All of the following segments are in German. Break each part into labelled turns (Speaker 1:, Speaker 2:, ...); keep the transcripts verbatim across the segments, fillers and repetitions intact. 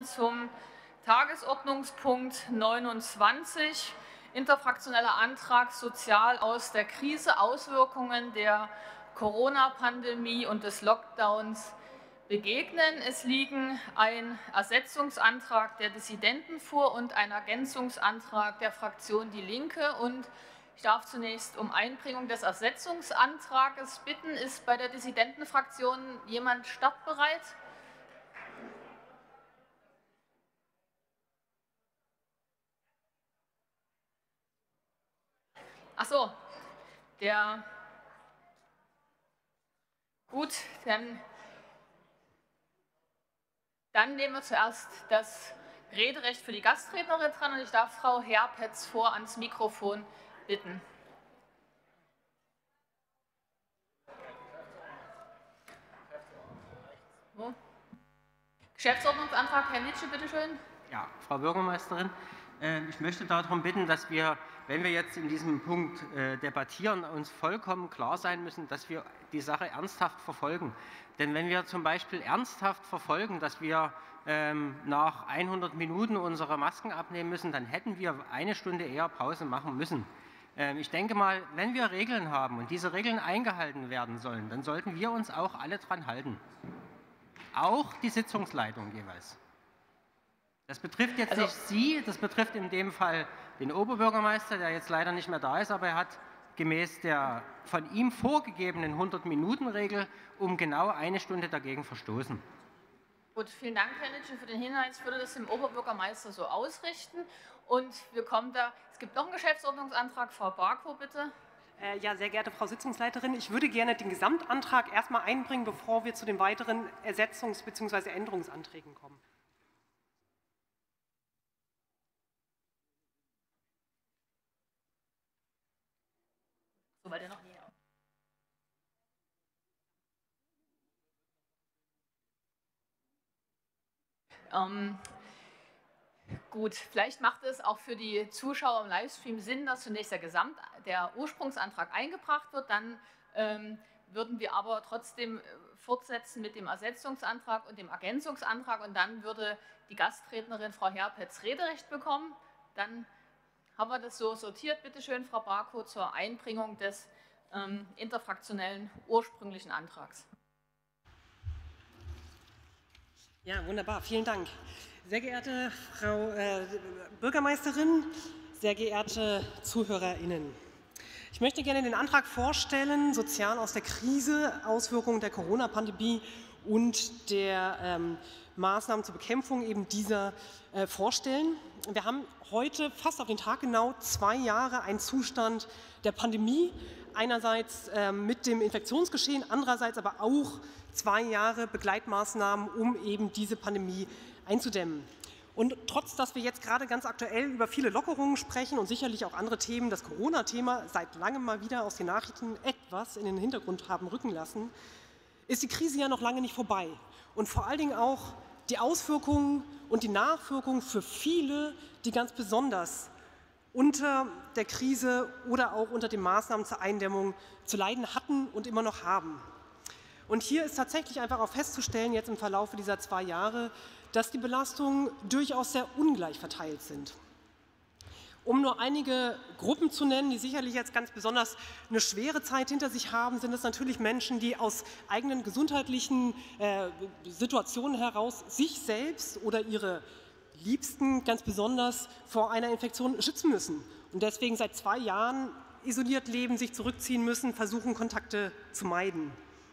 Speaker 1: Zum Tagesordnungspunkt neunundzwanzig, interfraktioneller Antrag Sozial aus der Krise, Auswirkungen der Corona-Pandemie und des Lockdowns begegnen. Es liegen ein Ersetzungsantrag der Dissidenten vor und ein Ergänzungsantrag der Fraktion Die Linke. Und ich darf zunächst um Einbringung des Ersetzungsantrages bitten. Ist bei der Dissidentenfraktion jemand startbereit? Ach so, der, gut, dann, dann nehmen wir zuerst das Rederecht für die Gastrednerin dran und ich darf Frau Herpetz vor ans Mikrofon bitten. So. Geschäftsordnungsantrag, Herr Nitsche, bitteschön.
Speaker 2: Ja, Frau Bürgermeisterin, ich möchte darum bitten, dass wir, wenn wir jetzt in diesem Punkt äh, debattieren, uns vollkommen klar sein müssen, dass wir die Sache ernsthaft verfolgen. Denn wenn wir zum Beispiel ernsthaft verfolgen, dass wir ähm, nach hundert Minuten unsere Masken abnehmen müssen, dann hätten wir eine Stunde eher Pause machen müssen. Ähm, ich denke mal, wenn wir Regeln haben und diese Regeln eingehalten werden sollen, dann sollten wir uns auch alle dran halten. Auch die Sitzungsleitung jeweils. Das betrifft jetzt also nicht Sie, das betrifft in dem Fall den Oberbürgermeister, der jetzt leider nicht mehr da ist, aber er hat gemäß der von ihm vorgegebenen hundert-Minuten-Regel um genau eine Stunde dagegen verstoßen.
Speaker 1: Gut, vielen Dank, Herr Nitsche, für den Hinweis. Ich würde das dem Oberbürgermeister so ausrichten. Und wir kommen da, es gibt noch einen Geschäftsordnungsantrag. Frau Barkow, bitte.
Speaker 3: Äh, ja, sehr geehrte Frau Sitzungsleiterin, ich würde gerne den Gesamtantrag erstmal einbringen, bevor wir zu den weiteren Ersetzungs- bzw. Änderungsanträgen kommen.
Speaker 1: So, weil der noch näher. Ähm, gut, vielleicht macht es auch für die Zuschauer im Livestream Sinn, dass zunächst der Gesamt, der Ursprungsantrag eingebracht wird. Dann ähm, würden wir aber trotzdem fortsetzen mit dem Ersetzungsantrag und dem Ergänzungsantrag. Und dann würde die Gastrednerin Frau Herpetz Rederecht bekommen. Dann haben wir das so sortiert. Bitte schön, Frau Barkow, zur Einbringung des ähm, interfraktionellen ursprünglichen Antrags.
Speaker 3: Ja, wunderbar. Vielen Dank. Sehr geehrte Frau äh, Bürgermeisterin, sehr geehrte ZuhörerInnen. Ich möchte gerne den Antrag vorstellen, Sozial aus der Krise, Auswirkungen der Corona-Pandemie und der ähm, Maßnahmen zur Bekämpfung eben dieser äh, vorstellen. Wir haben heute fast auf den Tag genau zwei Jahre einen Zustand der Pandemie, einerseits äh, mit dem Infektionsgeschehen, andererseits aber auch zwei Jahre Begleitmaßnahmen, um eben diese Pandemie einzudämmen. Und trotz, dass wir jetzt gerade ganz aktuell über viele Lockerungen sprechen und sicherlich auch andere Themen, das Corona-Thema seit langem mal wieder aus den Nachrichten etwas in den Hintergrund haben rücken lassen, ist die Krise ja noch lange nicht vorbei. Und vor allen Dingen auch die Auswirkungen und die Nachwirkungen für viele, die ganz besonders unter der Krise oder auch unter den Maßnahmen zur Eindämmung zu leiden hatten und immer noch haben. Und hier ist tatsächlich einfach auch festzustellen, jetzt im Verlauf dieser zwei Jahre, dass die Belastungen durchaus sehr ungleich verteilt sind. Um nur einige Gruppen zu nennen, die sicherlich jetzt ganz besonders eine schwere Zeit hinter sich haben, sind es natürlich Menschen, die aus eigenen gesundheitlichen äh, Situationen heraus sich selbst oder ihre Liebsten ganz besonders vor einer Infektion schützen müssen und deswegen seit zwei Jahren isoliert leben, sich zurückziehen müssen, versuchen, Kontakte zu meiden.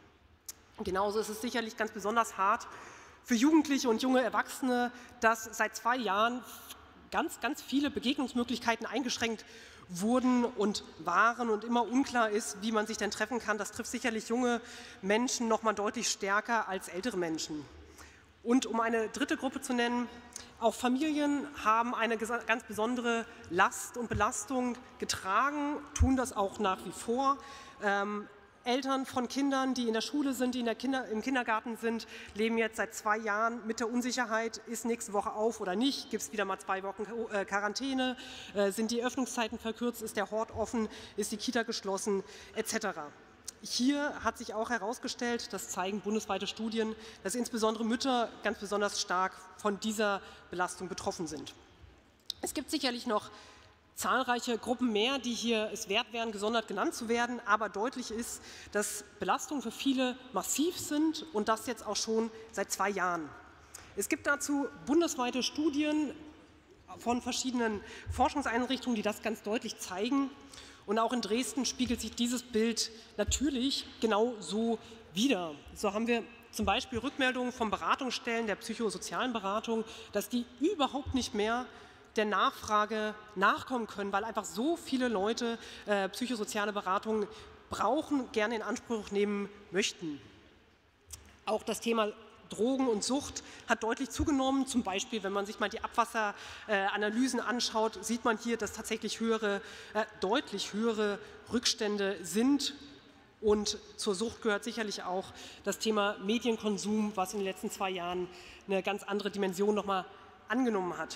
Speaker 3: Genauso ist es sicherlich ganz besonders hart für Jugendliche und junge Erwachsene, dass seit zwei Jahren ganz, ganz viele Begegnungsmöglichkeiten eingeschränkt wurden und waren und immer unklar ist, wie man sich denn treffen kann. Das trifft sicherlich junge Menschen noch mal deutlich stärker als ältere Menschen. Und um eine dritte Gruppe zu nennen, auch Familien haben eine ganz besondere Last und Belastung getragen, tun das auch nach wie vor. Ähm, Eltern von Kindern, die in der Schule sind, die in der Kinder, im Kindergarten sind, leben jetzt seit zwei Jahren mit der Unsicherheit, ist nächste Woche auf oder nicht, gibt es wieder mal zwei Wochen Quarantäne, äh, sind die Öffnungszeiten verkürzt, ist der Hort offen, ist die Kita geschlossen, et cetera. hier hat sich auch herausgestellt, das zeigen bundesweite Studien, dass insbesondere Mütter ganz besonders stark von dieser Belastung betroffen sind. Es gibt sicherlich noch zahlreiche Gruppen mehr, die hier es wert wären, gesondert genannt zu werden, aber deutlich ist, dass Belastungen für viele massiv sind und das jetzt auch schon seit zwei Jahren. Es gibt dazu bundesweite Studien von verschiedenen Forschungseinrichtungen, die das ganz deutlich zeigen. Und auch in Dresden spiegelt sich dieses Bild natürlich genau so wider. So haben wir zum Beispiel Rückmeldungen von Beratungsstellen der psychosozialen Beratung, dass die überhaupt nicht mehr der Nachfrage nachkommen können, weil einfach so viele Leute äh, psychosoziale Beratung brauchen, gerne in Anspruch nehmen möchten. Auch das Thema Drogen und Sucht hat deutlich zugenommen. Zum Beispiel, wenn man sich mal die Abwasseranalysen äh, anschaut, sieht man hier, dass tatsächlich höhere, äh, deutlich höhere Rückstände sind. Und zur Sucht gehört sicherlich auch das Thema Medienkonsum, was in den letzten zwei Jahren eine ganz andere Dimension nochmal angenommen hat.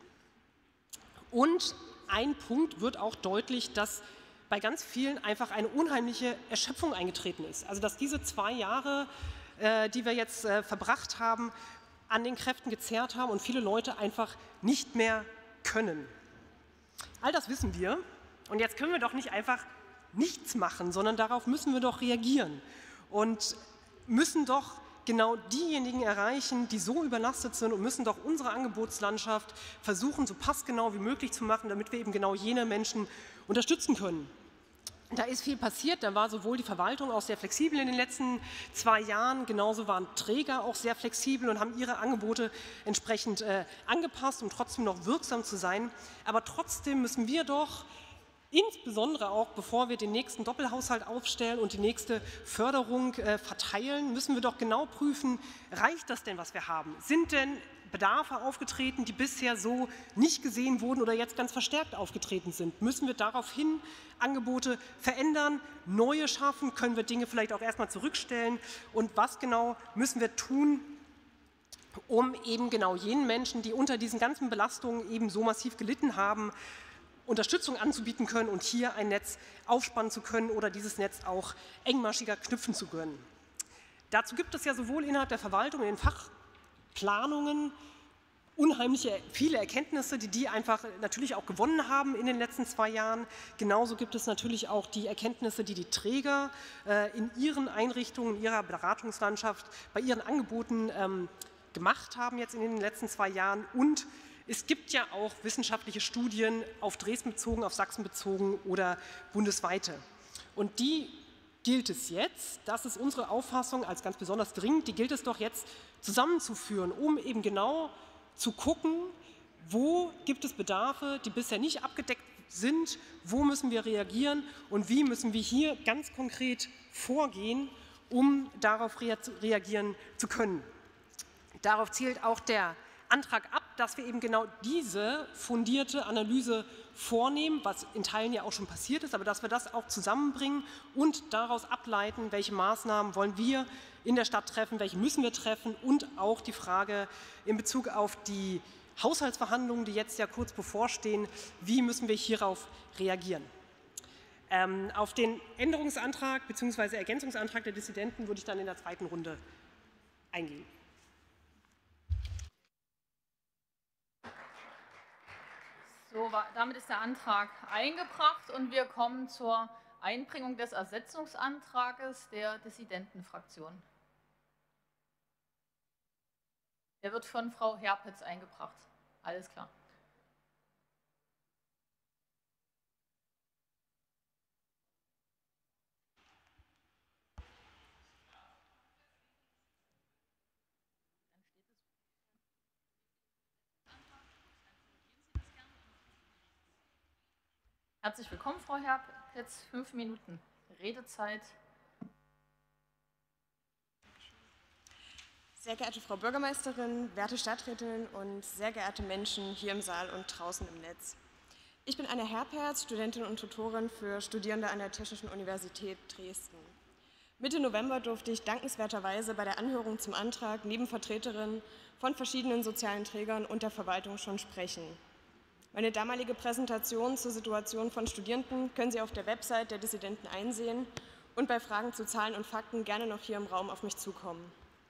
Speaker 3: Und ein Punkt wird auch deutlich, dass bei ganz vielen einfach eine unheimliche Erschöpfung eingetreten ist. Also dass diese zwei Jahre, äh, die wir jetzt äh, verbracht haben, an den Kräften gezerrt haben und viele Leute einfach nicht mehr können. All das wissen wir und jetzt können wir doch nicht einfach nichts machen, sondern darauf müssen wir doch reagieren und müssen doch genau diejenigen erreichen, die so überlastet sind und müssen doch unsere Angebotslandschaft versuchen, so passgenau wie möglich zu machen, damit wir eben genau jene Menschen unterstützen können. Da ist viel passiert, da war sowohl die Verwaltung auch sehr flexibel in den letzten zwei Jahren, genauso waren Träger auch sehr flexibel und haben ihre Angebote entsprechend äh, angepasst, um trotzdem noch wirksam zu sein. Aber trotzdem müssen wir doch insbesondere auch, bevor wir den nächsten Doppelhaushalt aufstellen und die nächste Förderung äh, verteilen, müssen wir doch genau prüfen, reicht das denn, was wir haben? Sind denn Bedarfe aufgetreten, die bisher so nicht gesehen wurden oder jetzt ganz verstärkt aufgetreten sind? Müssen wir daraufhin Angebote verändern, neue schaffen? Können wir Dinge vielleicht auch erstmal zurückstellen? Und was genau müssen wir tun, um eben genau jenen Menschen, die unter diesen ganzen Belastungen eben so massiv gelitten haben, Unterstützung anzubieten können und hier ein Netz aufspannen zu können oder dieses Netz auch engmaschiger knüpfen zu können. Dazu gibt es ja sowohl innerhalb der Verwaltung, in den Fachplanungen unheimliche viele Erkenntnisse, die die einfach natürlich auch gewonnen haben in den letzten zwei Jahren. Genauso gibt es natürlich auch die Erkenntnisse, die die Träger äh, in ihren Einrichtungen, in ihrer Beratungslandschaft, bei ihren Angeboten ähm, gemacht haben jetzt in den letzten zwei Jahren. Und es gibt ja auch wissenschaftliche Studien auf Dresden bezogen, auf Sachsen bezogen oder bundesweite. Und die gilt es jetzt, das ist unsere Auffassung als ganz besonders dringend, die gilt es doch jetzt zusammenzuführen, um eben genau zu gucken, wo gibt es Bedarfe, die bisher nicht abgedeckt sind, wo müssen wir reagieren und wie müssen wir hier ganz konkret vorgehen, um darauf reagieren zu können. Darauf zielt auch der Antrag ab, dass wir eben genau diese fundierte Analyse vornehmen, was in Teilen ja auch schon passiert ist, aber dass wir das auch zusammenbringen und daraus ableiten, welche Maßnahmen wollen wir in der Stadt treffen, welche müssen wir treffen und auch die Frage in Bezug auf die Haushaltsverhandlungen, die jetzt ja kurz bevorstehen, wie müssen wir hierauf reagieren. Ähm, auf den Änderungsantrag bzw. Ergänzungsantrag der Dissidenten würde ich dann in der zweiten Runde eingehen.
Speaker 1: So, damit ist der Antrag eingebracht und wir kommen zur Einbringung des Ersetzungsantrages der Dissidentenfraktion. Der wird von Frau Herpitz eingebracht. Alles klar. Herzlich willkommen, Frau Herpitz. Fünf Minuten Redezeit.
Speaker 4: Sehr geehrte Frau Bürgermeisterin, werte Stadträtinnen und sehr geehrte Menschen hier im Saal und draußen im Netz. Ich bin Anna Herperz, Studentin und Tutorin für Studierende an der Technischen Universität Dresden. Mitte November durfte ich dankenswerterweise bei der Anhörung zum Antrag neben Vertreterinnen von verschiedenen sozialen Trägern und der Verwaltung schon sprechen. Meine damalige Präsentation zur Situation von Studierenden können Sie auf der Website der Dissidenten einsehen und bei Fragen zu Zahlen und Fakten gerne noch hier im Raum auf mich zukommen.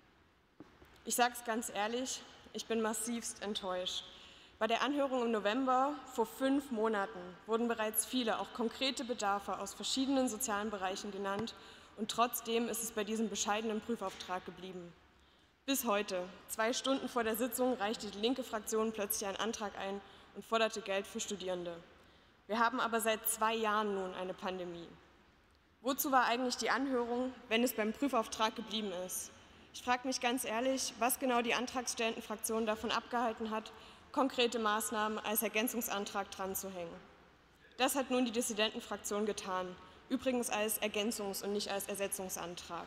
Speaker 4: Ich sage es ganz ehrlich, ich bin massivst enttäuscht. Bei der Anhörung im November vor fünf Monaten wurden bereits viele, auch konkrete Bedarfe aus verschiedenen sozialen Bereichen genannt und trotzdem ist es bei diesem bescheidenen Prüfauftrag geblieben. Bis heute, zwei Stunden vor der Sitzung, reichte die linke Fraktion plötzlich einen Antrag ein und forderte Geld für Studierende. Wir haben aber seit zwei Jahren nun eine Pandemie. Wozu war eigentlich die Anhörung, wenn es beim Prüfauftrag geblieben ist? Ich frage mich ganz ehrlich, was genau die antragstellenden Fraktionen davon abgehalten hat, konkrete Maßnahmen als Ergänzungsantrag dran zu hängen. Das hat nun die Dissidentenfraktion getan, übrigens als Ergänzungs- und nicht als Ersetzungsantrag.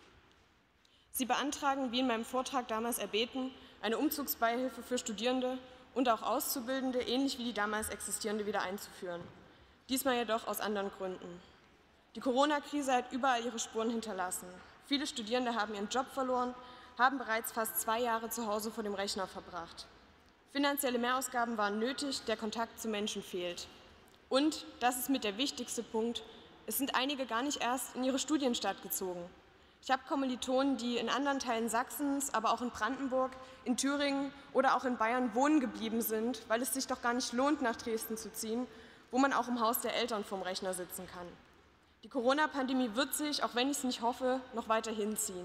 Speaker 4: Sie beantragen, wie in meinem Vortrag damals erbeten, eine Umzugsbeihilfe für Studierende und auch Auszubildende, ähnlich wie die damals existierende, wieder einzuführen. Diesmal jedoch aus anderen Gründen. Die Corona-Krise hat überall ihre Spuren hinterlassen. Viele Studierende haben ihren Job verloren, haben bereits fast zwei Jahre zu Hause vor dem Rechner verbracht. Finanzielle Mehrausgaben waren nötig, der Kontakt zu Menschen fehlt. Und, das ist mit der wichtigste Punkt, es sind einige gar nicht erst in ihre Studienstadt gezogen. Ich habe Kommilitonen, die in anderen Teilen Sachsens, aber auch in Brandenburg, in Thüringen oder auch in Bayern wohnen geblieben sind, weil es sich doch gar nicht lohnt, nach Dresden zu ziehen, wo man auch im Haus der Eltern vorm Rechner sitzen kann. Die Corona-Pandemie wird sich, auch wenn ich es nicht hoffe, noch weiter hinziehen.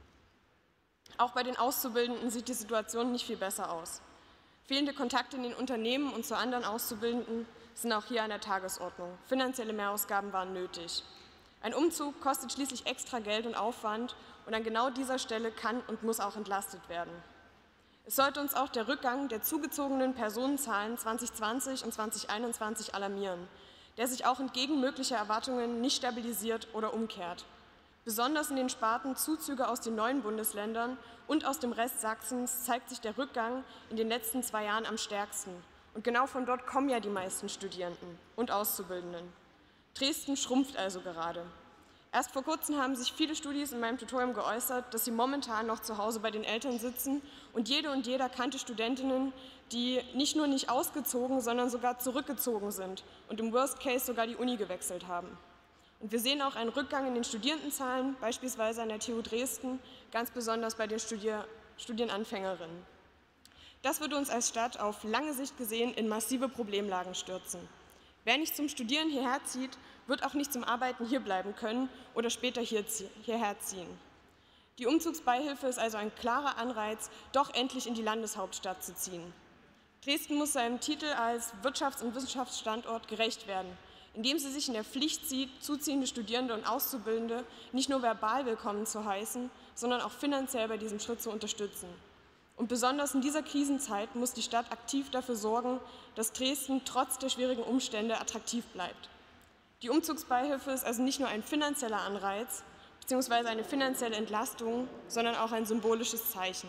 Speaker 4: Auch bei den Auszubildenden sieht die Situation nicht viel besser aus. Fehlende Kontakte in den Unternehmen und zu anderen Auszubildenden sind auch hier an der Tagesordnung. Finanzielle Mehrausgaben waren nötig. Ein Umzug kostet schließlich extra Geld und Aufwand und an genau dieser Stelle kann und muss auch entlastet werden. Es sollte uns auch der Rückgang der zugezogenen Personenzahlen zwanzig zwanzig und zwanzig einundzwanzig alarmieren, der sich auch entgegen möglicher Erwartungen nicht stabilisiert oder umkehrt. Besonders in den Sparten Zuzüge aus den neuen Bundesländern und aus dem Rest Sachsens zeigt sich der Rückgang in den letzten zwei Jahren am stärksten. Und genau von dort kommen ja die meisten Studierenden und Auszubildenden. Dresden schrumpft also gerade. Erst vor kurzem haben sich viele Studis in meinem Tutorium geäußert, dass sie momentan noch zu Hause bei den Eltern sitzen und jede und jeder kannte Studentinnen, die nicht nur nicht ausgezogen, sondern sogar zurückgezogen sind und im Worst Case sogar die Uni gewechselt haben. Und wir sehen auch einen Rückgang in den Studierendenzahlen, beispielsweise an der T U Dresden, ganz besonders bei den Studier- Studienanfängerinnen. Das würde uns als Stadt auf lange Sicht gesehen in massive Problemlagen stürzen. Wer nicht zum Studieren hierher zieht, wird auch nicht zum Arbeiten hierbleiben können oder später hier, hierher ziehen. Die Umzugsbeihilfe ist also ein klarer Anreiz, doch endlich in die Landeshauptstadt zu ziehen. Dresden muss seinem Titel als Wirtschafts- und Wissenschaftsstandort gerecht werden, indem sie sich in der Pflicht sieht, zuziehende Studierende und Auszubildende nicht nur verbal willkommen zu heißen, sondern auch finanziell bei diesem Schritt zu unterstützen. Und besonders in dieser Krisenzeit muss die Stadt aktiv dafür sorgen, dass Dresden trotz der schwierigen Umstände attraktiv bleibt. Die Umzugsbeihilfe ist also nicht nur ein finanzieller Anreiz bzw. eine finanzielle Entlastung, sondern auch ein symbolisches Zeichen.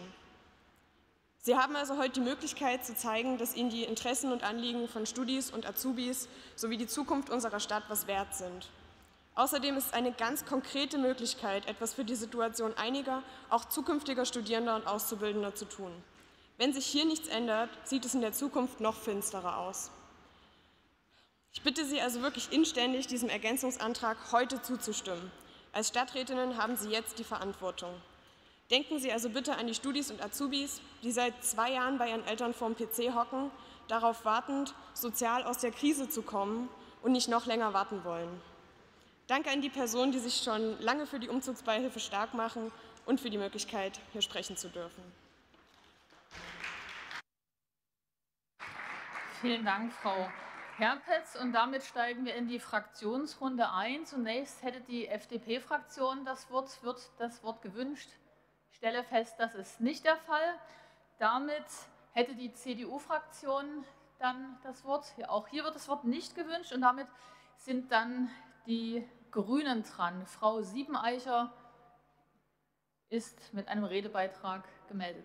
Speaker 4: Sie haben also heute die Möglichkeit zu zeigen, dass Ihnen die Interessen und Anliegen von Studis und Azubis sowie die Zukunft unserer Stadt was wert sind. Außerdem ist es eine ganz konkrete Möglichkeit, etwas für die Situation einiger, auch zukünftiger Studierender und Auszubildender zu tun. Wenn sich hier nichts ändert, sieht es in der Zukunft noch finsterer aus. Ich bitte Sie also wirklich inständig, diesem Ergänzungsantrag heute zuzustimmen. Als Stadträtinnen haben Sie jetzt die Verantwortung. Denken Sie also bitte an die Studis und Azubis, die seit zwei Jahren bei ihren Eltern vorm P C hocken, darauf wartend, sozial aus der Krise zu kommen und nicht noch länger warten wollen. Danke an die Personen, die sich schon lange für die Umzugsbeihilfe stark machen und für die Möglichkeit, hier sprechen zu dürfen.
Speaker 1: Vielen Dank, Frau Herpetz. Und damit steigen wir in die Fraktionsrunde ein. Zunächst hätte die F D P-Fraktion das Wort. Wird das Wort gewünscht? Ich stelle fest, das ist nicht der Fall. Damit hätte die C D U-Fraktion dann das Wort. Ja, auch hier wird das Wort nicht gewünscht. Und damit sind dann die Grünen dran. Frau Siebeneicher ist mit einem Redebeitrag gemeldet.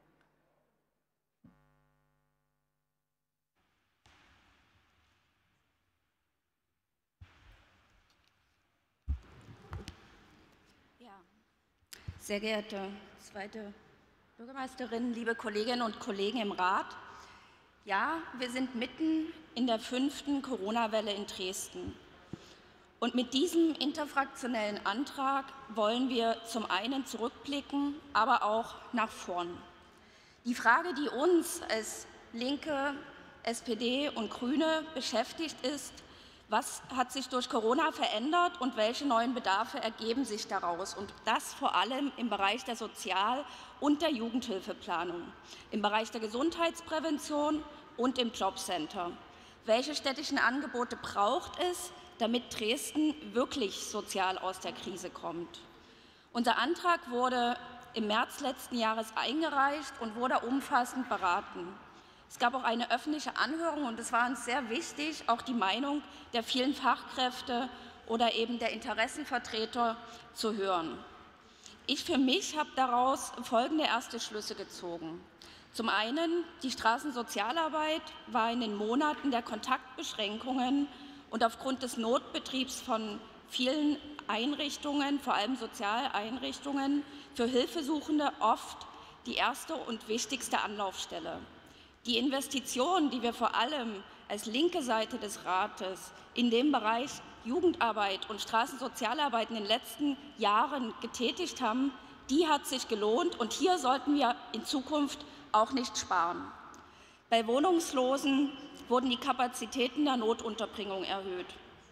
Speaker 5: Ja, sehr geehrte zweite Bürgermeisterin, liebe Kolleginnen und Kollegen im Rat. Ja, wir sind mitten in der fünften Corona-Welle in Dresden. Und mit diesem interfraktionellen Antrag wollen wir zum einen zurückblicken, aber auch nach vorn. Die Frage, die uns als Linke, S P D und Grüne beschäftigt, ist, was hat sich durch Corona verändert und welche neuen Bedarfe ergeben sich daraus? Und das vor allem im Bereich der Sozial- und der Jugendhilfeplanung, im Bereich der Gesundheitsprävention und im Jobcenter. Welche städtischen Angebote braucht es, damit Dresden wirklich sozial aus der Krise kommt? Unser Antrag wurde im März letzten Jahres eingereicht und wurde umfassend beraten. Es gab auch eine öffentliche Anhörung und es war uns sehr wichtig, auch die Meinung der vielen Fachkräfte oder eben der Interessenvertreter zu hören. Ich für mich habe daraus folgende erste Schlüsse gezogen. Zum einen, die Straßensozialarbeit war in den Monaten der Kontaktbeschränkungen und aufgrund des Notbetriebs von vielen Einrichtungen, vor allem Sozialeinrichtungen, für Hilfesuchende oft die erste und wichtigste Anlaufstelle. Die Investitionen, die wir vor allem als linke Seite des Rates in dem Bereich Jugendarbeit und Straßensozialarbeit in den letzten Jahren getätigt haben, die hat sich gelohnt und hier sollten wir in Zukunft auch nicht sparen. Bei Wohnungslosen wurden die Kapazitäten der Notunterbringung erhöht.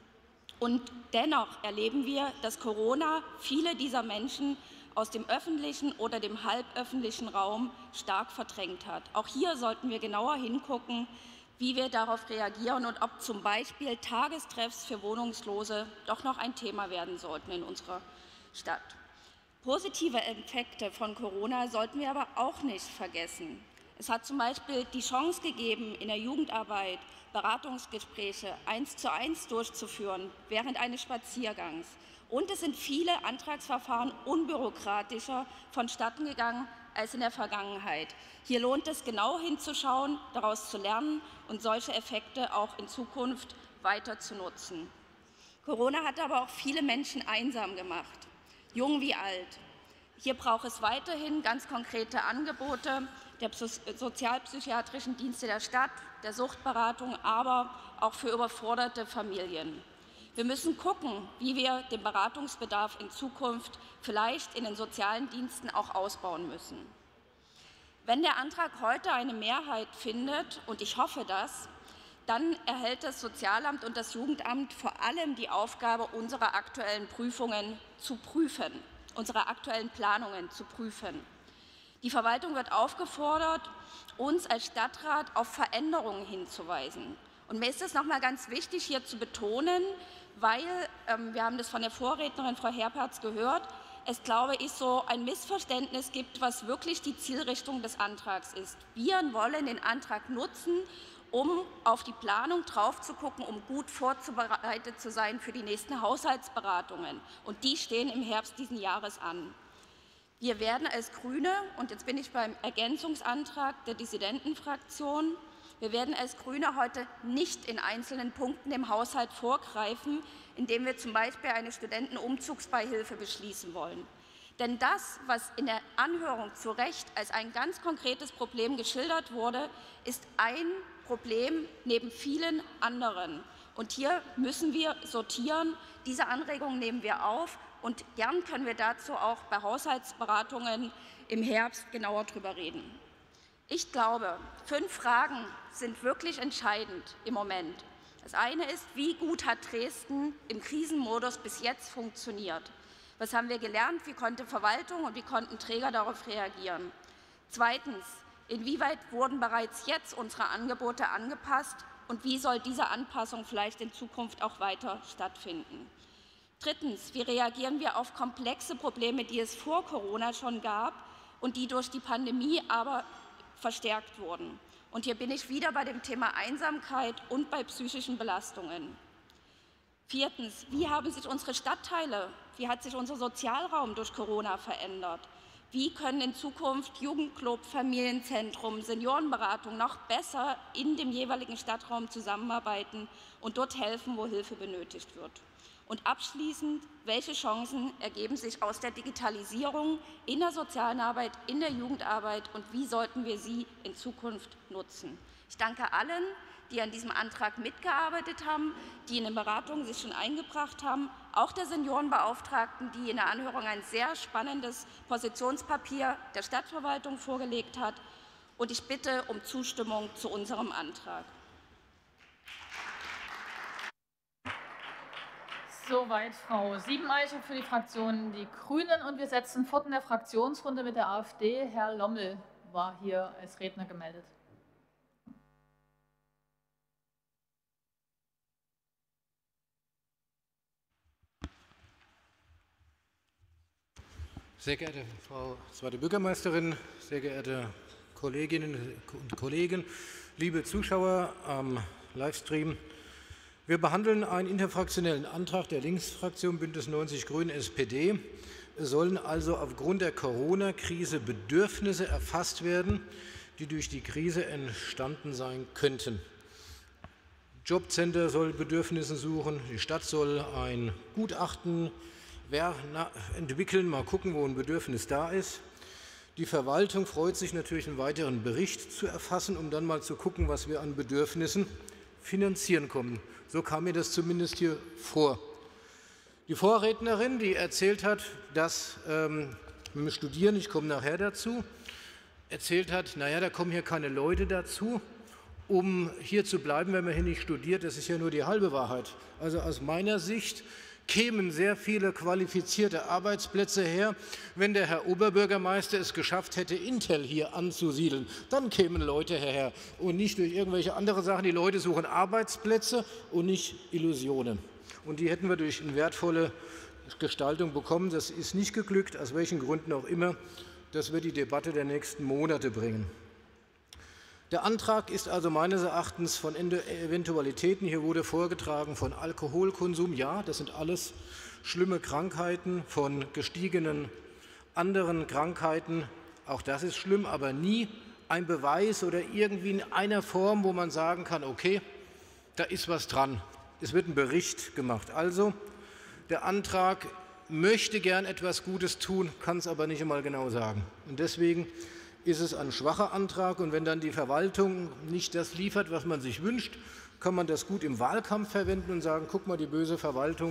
Speaker 5: Und dennoch erleben wir, dass Corona viele dieser Menschen aus dem öffentlichen oder dem halböffentlichen Raum stark verdrängt hat. Auch hier sollten wir genauer hingucken, wie wir darauf reagieren und ob zum Beispiel Tagestreffs für Wohnungslose doch noch ein Thema werden sollten in unserer Stadt. Positive Effekte von Corona sollten wir aber auch nicht vergessen. Es hat zum Beispiel die Chance gegeben, in der Jugendarbeit Beratungsgespräche eins zu eins durchzuführen während eines Spaziergangs. Und es sind viele Antragsverfahren unbürokratischer vonstatten gegangen als in der Vergangenheit. Hier lohnt es genau hinzuschauen, daraus zu lernen und solche Effekte auch in Zukunft weiter zu nutzen. Corona hat aber auch viele Menschen einsam gemacht, jung wie alt. Hier braucht es weiterhin ganz konkrete Angebote der sozialpsychiatrischen Dienste der Stadt, der Suchtberatung, aber auch für überforderte Familien. Wir müssen gucken, wie wir den Beratungsbedarf in Zukunft vielleicht in den sozialen Diensten auch ausbauen müssen. Wenn der Antrag heute eine Mehrheit findet, und ich hoffe das, dann erhält das Sozialamt und das Jugendamt vor allem die Aufgabe, unsere aktuellen Prüfungen zu prüfen, unsere aktuellen Planungen zu prüfen. Die Verwaltung wird aufgefordert, uns als Stadtrat auf Veränderungen hinzuweisen. Und mir ist es noch mal ganz wichtig, hier zu betonen, weil, ähm, wir haben das von der Vorrednerin Frau Herpertz gehört, es, glaube ich, so ein Missverständnis gibt, was wirklich die Zielrichtung des Antrags ist. Wir wollen den Antrag nutzen, um auf die Planung drauf zu gucken, um gut vorbereitet zu sein für die nächsten Haushaltsberatungen. Und die stehen im Herbst diesen Jahres an. Wir werden als Grüne, und jetzt bin ich beim Ergänzungsantrag der Dissidentenfraktion, wir werden als Grüne heute nicht in einzelnen Punkten dem Haushalt vorgreifen, indem wir zum Beispiel eine Studentenumzugsbeihilfe beschließen wollen. Denn das, was in der Anhörung zu Recht als ein ganz konkretes Problem geschildert wurde, ist ein Problem neben vielen anderen. Und hier müssen wir sortieren. Diese Anregungen nehmen wir auf und gern können wir dazu auch bei Haushaltsberatungen im Herbst genauer drüber reden. Ich glaube, fünf Fragen sind wirklich entscheidend im Moment. Das eine ist, wie gut hat Dresden im Krisenmodus bis jetzt funktioniert? Was haben wir gelernt? Wie konnte Verwaltung und wie konnten Träger darauf reagieren? Zweitens, inwieweit wurden bereits jetzt unsere Angebote angepasst und wie soll diese Anpassung vielleicht in Zukunft auch weiter stattfinden? Drittens, wie reagieren wir auf komplexe Probleme, die es vor Corona schon gab und die durch die Pandemie aber verstärkt wurden? Und hier bin ich wieder bei dem Thema Einsamkeit und bei psychischen Belastungen. Viertens, wie haben sich unsere Stadtteile, wie hat sich unser Sozialraum durch Corona verändert? Wie können in Zukunft Jugendclub, Familienzentrum, Seniorenberatung noch besser in dem jeweiligen Stadtraum zusammenarbeiten und dort helfen, wo Hilfe benötigt wird? Und abschließend, welche Chancen ergeben sich aus der Digitalisierung in der sozialen Arbeit, in der Jugendarbeit und wie sollten wir sie in Zukunft nutzen? Ich danke allen, die an diesem Antrag mitgearbeitet haben, die in den Beratungen sich schon eingebracht haben, auch der Seniorenbeauftragten, die in der Anhörung ein sehr spannendes Positionspapier der Stadtverwaltung vorgelegt hat. Und ich bitte um Zustimmung zu unserem Antrag.
Speaker 1: Soweit Frau Siebeneicher für die Fraktion Die Grünen. Und wir setzen fort in der Fraktionsrunde mit der AfD. Herr Lommel war hier als Redner gemeldet.
Speaker 6: Sehr geehrte Frau zweite Bürgermeisterin, sehr geehrte Kolleginnen und Kollegen, liebe Zuschauer am Livestream. Wir behandeln einen interfraktionellen Antrag der Linksfraktion Bündnis neunzig Grünen S P D. Es sollen also aufgrund der Corona-Krise Bedürfnisse erfasst werden, die durch die Krise entstanden sein könnten. Jobcenter soll Bedürfnisse suchen, die Stadt soll ein Gutachten entwickeln, mal gucken, wo ein Bedürfnis da ist. Die Verwaltung freut sich natürlich, einen weiteren Bericht zu erfassen, um dann mal zu gucken, was wir an Bedürfnissen finanzieren können. So kam mir das zumindest hier vor. Die Vorrednerin, die erzählt hat, dass ähm, mit dem Studieren, ich komme nachher dazu, erzählt hat, naja, da kommen hier keine Leute dazu, um hier zu bleiben, wenn man hier nicht studiert. Das ist ja nur die halbe Wahrheit. Also aus meiner Sicht kämen sehr viele qualifizierte Arbeitsplätze her, wenn der Herr Oberbürgermeister es geschafft hätte, Intel hier anzusiedeln. Dann kämen Leute her und nicht durch irgendwelche andere Sachen. Die Leute suchen Arbeitsplätze und nicht Illusionen. Und die hätten wir durch eine wertvolle Gestaltung bekommen. Das ist nicht geglückt, aus welchen Gründen auch immer. Das wird die Debatte der nächsten Monate bringen. Der Antrag ist also meines Erachtens von Eventualitäten, hier wurde vorgetragen von Alkoholkonsum, ja, das sind alles schlimme Krankheiten, von gestiegenen anderen Krankheiten, auch das ist schlimm, aber nie ein Beweis oder irgendwie in einer Form, wo man sagen kann, okay, da ist was dran. Es wird ein Bericht gemacht. Also der Antrag möchte gern etwas Gutes tun, kann es aber nicht einmal genau sagen. Und deswegen ist es ein schwacher Antrag, und wenn dann die Verwaltung nicht das liefert, was man sich wünscht, kann man das gut im Wahlkampf verwenden und sagen, guck mal, die böse Verwaltung,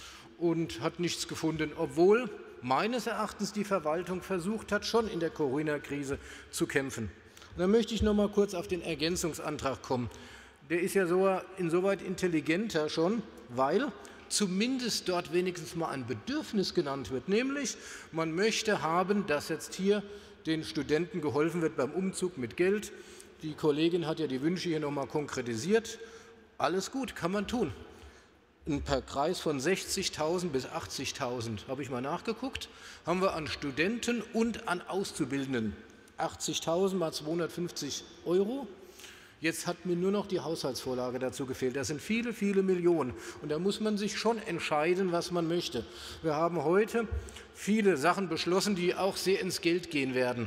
Speaker 6: und hat nichts gefunden, obwohl meines Erachtens die Verwaltung versucht hat, schon in der Corona-Krise zu kämpfen. Und dann möchte ich noch mal kurz auf den Ergänzungsantrag kommen. Der ist ja so, insoweit intelligenter schon, weil zumindest dort wenigstens mal ein Bedürfnis genannt wird, nämlich man möchte haben, dass jetzt hier den Studenten geholfen wird beim Umzug mit Geld. Die Kollegin hat ja die Wünsche hier noch mal konkretisiert. Alles gut, kann man tun. Ein Kreis von sechzigtausend bis achtzigtausend, habe ich mal nachgeguckt, haben wir an Studenten und an Auszubildenden. achtzigtausend mal zweihundertfünfzig Euro. Jetzt hat mir nur noch die Haushaltsvorlage dazu gefehlt. Das sind viele, viele Millionen. Und da muss man sich schon entscheiden, was man möchte. Wir haben heute viele Sachen beschlossen, die auch sehr ins Geld gehen werden.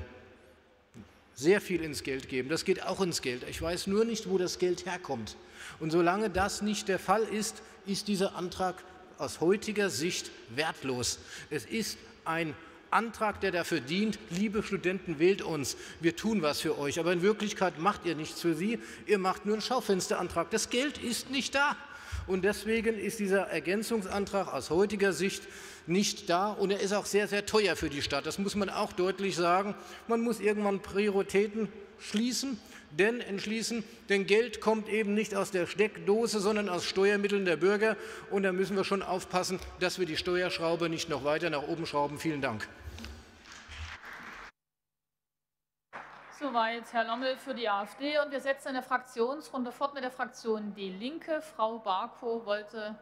Speaker 6: Sehr viel ins Geld geben. Das geht auch ins Geld. Ich weiß nur nicht, wo das Geld herkommt. Und solange das nicht der Fall ist, ist dieser Antrag aus heutiger Sicht wertlos. Es ist ein Antrag, der dafür dient, liebe Studenten, wählt uns, wir tun was für euch. Aber in Wirklichkeit macht ihr nichts für sie, ihr macht nur einen Schaufensterantrag. Das Geld ist nicht da. Und deswegen ist dieser Ergänzungsantrag aus heutiger Sicht nicht da, und er ist auch sehr, sehr teuer für die Stadt. Das muss man auch deutlich sagen. Man muss irgendwann Prioritäten schließen, denn entschließen, denn Geld kommt eben nicht aus der Steckdose, sondern aus Steuermitteln der Bürger. Und da müssen wir schon aufpassen, dass wir die Steuerschraube nicht noch weiter nach oben schrauben. Vielen Dank.
Speaker 1: Soweit Herr Lommel für die AfD. Und wir setzen in der Fraktionsrunde fort mit der Fraktion Die Linke. Frau Barkow wollte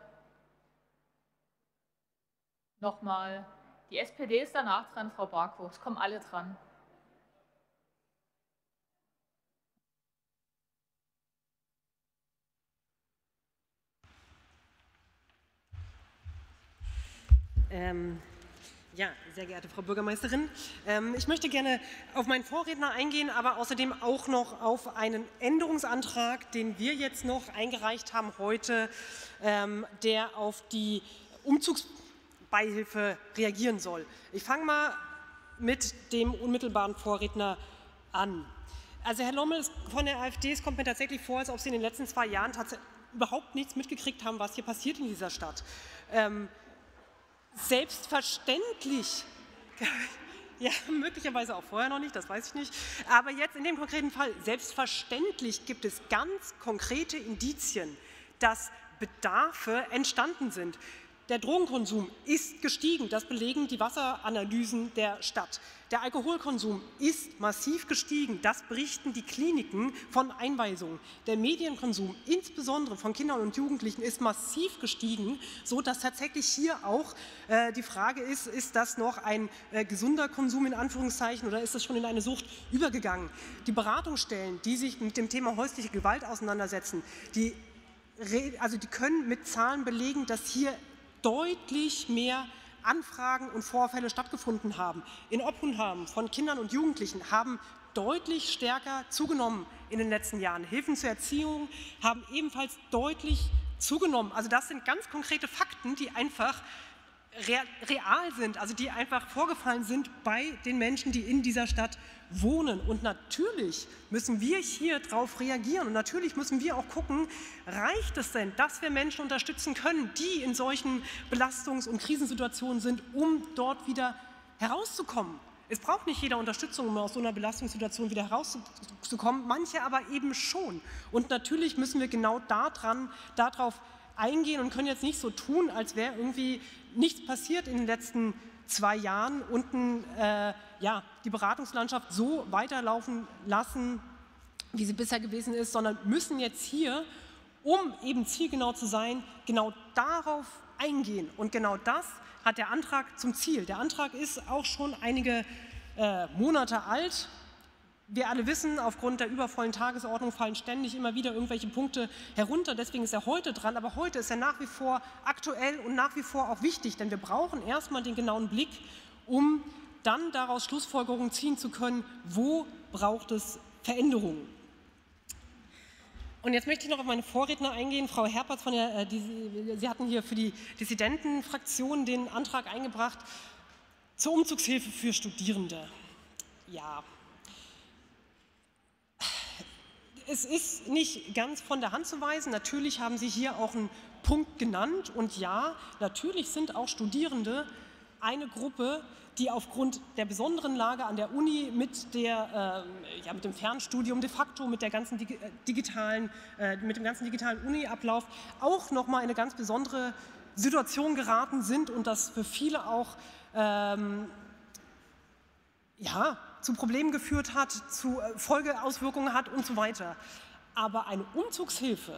Speaker 1: noch mal. Die S P D ist danach dran, Frau Barkow. Es kommen alle dran.
Speaker 3: Ähm, ja, sehr geehrte Frau Bürgermeisterin, ähm, ich möchte gerne auf meinen Vorredner eingehen, aber außerdem auch noch auf einen Änderungsantrag, den wir jetzt noch eingereicht haben heute, ähm, der auf die Umzugsbeihilfe reagieren soll. Ich fange mal mit dem unmittelbaren Vorredner an. Also Herr Lommel von der AfD, es kommt mir tatsächlich vor, als ob Sie in den letzten zwei Jahren überhaupt nichts mitgekriegt haben, was hier passiert in dieser Stadt. Ähm, selbstverständlich, ja, möglicherweise auch vorher noch nicht, das weiß ich nicht, aber jetzt in dem konkreten Fall, selbstverständlich gibt es ganz konkrete Indizien, dass Bedarfe entstanden sind. Der Drogenkonsum ist gestiegen, das belegen die Wasseranalysen der Stadt. Der Alkoholkonsum ist massiv gestiegen, das berichten die Kliniken von Einweisungen. Der Medienkonsum, insbesondere von Kindern und Jugendlichen, ist massiv gestiegen, sodass tatsächlich hier auch äh, die Frage ist, ist das noch ein äh, gesunder Konsum in Anführungszeichen oder ist das schon in eine Sucht übergegangen? Die Beratungsstellen, die sich mit dem Thema häusliche Gewalt auseinandersetzen, die, also die können mit Zahlen belegen, dass hier deutlich mehr Anfragen und Vorfälle stattgefunden haben. In Obhutnahmen von Kindern und Jugendlichen haben deutlich stärker zugenommen in den letzten Jahren. Hilfen zur Erziehung haben ebenfalls deutlich zugenommen. Also das sind ganz konkrete Fakten, die einfach real sind, also die einfach vorgefallen sind bei den Menschen, die in dieser Stadt wohnen. Und natürlich müssen wir hier darauf reagieren und natürlich müssen wir auch gucken, reicht es denn, dass wir Menschen unterstützen können, die in solchen Belastungs- und Krisensituationen sind, um dort wieder herauszukommen. Es braucht nicht jeder Unterstützung, um aus so einer Belastungssituation wieder herauszukommen, manche aber eben schon. Und natürlich müssen wir genau daran, darauf eingehen und können jetzt nicht so tun, als wäre irgendwie nichts passiert in den letzten zwei Jahren und äh, ja, die Beratungslandschaft so weiterlaufen lassen, wie sie bisher gewesen ist, sondern müssen jetzt hier, um eben zielgenau zu sein, genau darauf eingehen. Und genau das hat der Antrag zum Ziel. Der Antrag ist auch schon einige äh, Monate alt. Wir alle wissen, aufgrund der übervollen Tagesordnung fallen ständig immer wieder irgendwelche Punkte herunter. Deswegen ist er heute dran. Aber heute ist er nach wie vor aktuell und nach wie vor auch wichtig. Denn wir brauchen erstmal den genauen Blick, um dann daraus Schlussfolgerungen ziehen zu können, wo braucht es Veränderungen. Und jetzt möchte ich noch auf meine Vorredner eingehen. Frau Herpertz, von der, äh, die, Sie hatten hier für die Dissidentenfraktion den Antrag eingebracht zur Umzugshilfe für Studierende. Ja. Es ist nicht ganz von der Hand zu weisen. Natürlich haben Sie hier auch einen Punkt genannt. Und ja, natürlich sind auch Studierende eine Gruppe, die aufgrund der besonderen Lage an der Uni mit, der, äh, ja, mit dem Fernstudium de facto, mit, der ganzen digitalen, äh, mit dem ganzen digitalen Uni-Ablauf auch nochmal in eine ganz besondere Situation geraten sind und das für viele auch ähm, ja, zu Problemen geführt hat, zu Folgeauswirkungen hat und so weiter. Aber eine Umzugshilfe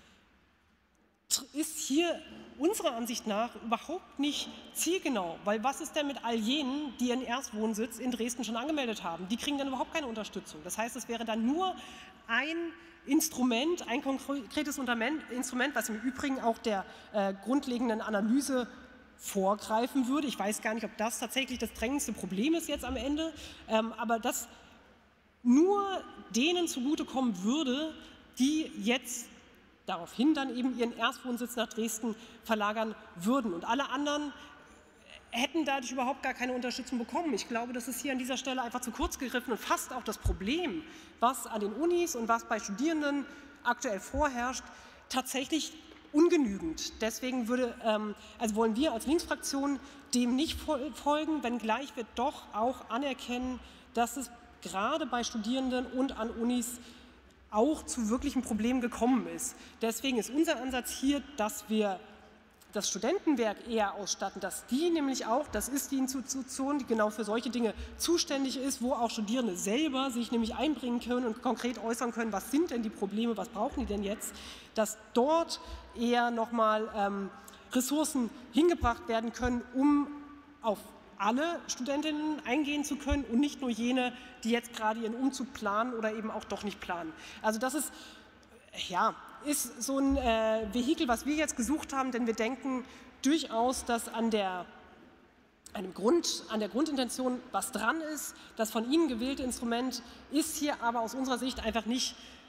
Speaker 3: ist hier unserer Ansicht nach überhaupt nicht zielgenau, weil was ist denn mit all jenen, die ihren Erstwohnsitz in Dresden schon angemeldet haben? Die kriegen dann überhaupt keine Unterstützung. Das heißt, es wäre dann nur ein Instrument, ein konkretes Instrument, was im Übrigen auch der äh, grundlegenden Analyse vorgreifen würde. Ich weiß gar nicht, ob das tatsächlich das drängendste Problem ist jetzt am Ende, ähm, aber das nur denen zugutekommen würde, die jetzt daraufhin dann eben ihren Erstwohnsitz nach Dresden verlagern würden. Und alle anderen hätten dadurch überhaupt gar keine Unterstützung bekommen. Ich glaube, das ist hier an dieser Stelle einfach zu kurz gegriffen und fast auch das Problem, was an den Unis und was bei Studierenden aktuell vorherrscht, tatsächlich ungenügend. Deswegen würde, ähm, also wollen wir als Linksfraktion dem nicht folgen, wenngleich wir doch auch anerkennen, dass es gerade bei Studierenden und an Unis auch zu wirklichen Problemen gekommen ist. Deswegen ist unser Ansatz hier, dass wir das Studentenwerk eher ausstatten, dass die nämlich auch, das ist die Institution, die genau für solche Dinge zuständig ist, wo auch Studierende selber sich nämlich einbringen können und konkret äußern können, was sind denn die Probleme, was brauchen die denn jetzt, dass dort eher nochmal ähm, Ressourcen hingebracht werden können, um auf alle Studentinnen eingehen zu können und nicht nur jene, die jetzt gerade ihren Umzug planen oder eben auch doch nicht planen. Also das ist, ja, ist so ein äh, Vehikel, was wir jetzt gesucht haben, denn wir denken durchaus, dass an der, einem Grund, an der Grundintention was dran ist. Das von Ihnen gewählte Instrument ist hier aber aus unserer Sicht einfach nicht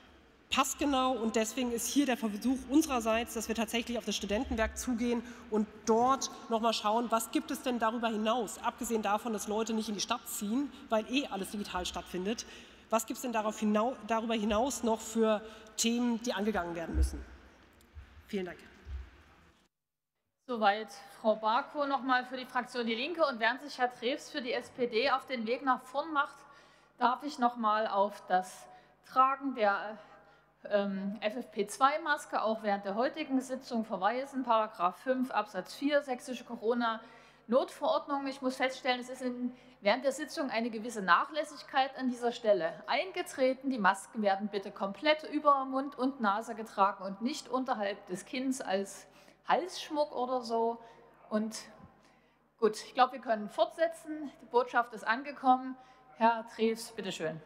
Speaker 3: passgenau und deswegen ist hier der Versuch unsererseits, dass wir tatsächlich auf das Studentenwerk zugehen und dort nochmal schauen, was gibt es denn darüber hinaus, abgesehen davon, dass Leute nicht in die Stadt ziehen, weil eh alles digital stattfindet. Was gibt es denn darauf hinaus, darüber hinaus noch für Themen, die angegangen werden müssen? Vielen Dank.
Speaker 1: Soweit Frau Barkow nochmal für die Fraktion Die Linke. Und während sich Herr Treves für die S P D auf den Weg nach vorn macht, darf ich nochmal auf das Tragen der ähm, F F P zwei Maske auch während der heutigen Sitzung verweisen. Paragraph fünf Absatz vier Sächsische Corona-Notverordnung. Ich muss feststellen, es ist in, während der Sitzung eine gewisse Nachlässigkeit an dieser Stelle eingetreten. Die Masken werden bitte komplett über Mund und Nase getragen und nicht unterhalb des Kinns als Halsschmuck oder so. Und gut, ich glaube, wir können fortsetzen. Die Botschaft ist angekommen. Herr Treves, bitteschön.